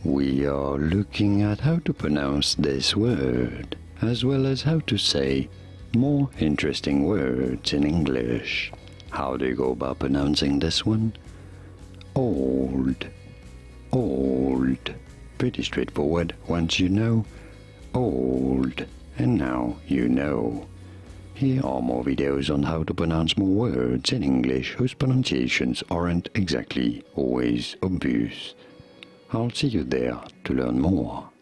We are looking at how to pronounce this word, as well as how to say more interesting words in English. How do you go about pronouncing this one? Old. Old. Pretty straightforward once you know. Old. And now you know. Here are more videos on how to pronounce more words in English whose pronunciations aren't exactly always obvious. I'll see you there to learn more.